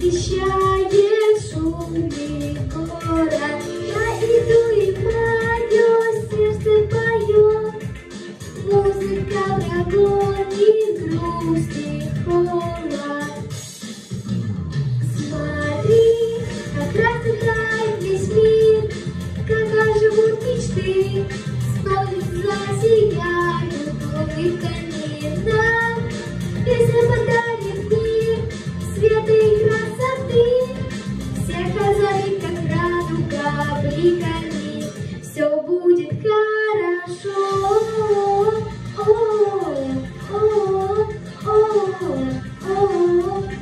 восхищает шумный город. Я иду, и мое сердце поет. Музыка прогонит грусть и холод. Смотри, как расцветает весь мир, как оживут мечты, снова засияют улыбками нам. Песня подарит мир света и красоты, всех озарит, как радуга бликами. Все будет хорошо. О, о, о, о, о.